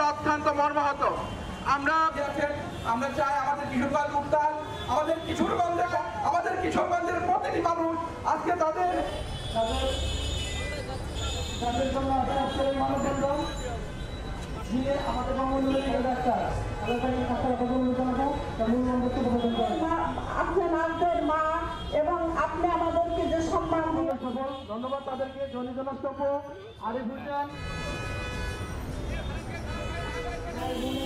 অত্যন্ত মর্মাহত। আমরা চাই আমাদের কিশোরগঞ্জ উত্তাল, আমাদের কিশোরগঞ্জের প্রতিটি মানুষ আজকে তাদের জন্য মানববন্ধন দিয়ে আমাদের আপনাদের মা এবং আপনি আমাদেরকে যে সম্মান ধন্যবাদ তাদেরকে। জনস্তব্য আরিফ হোসেন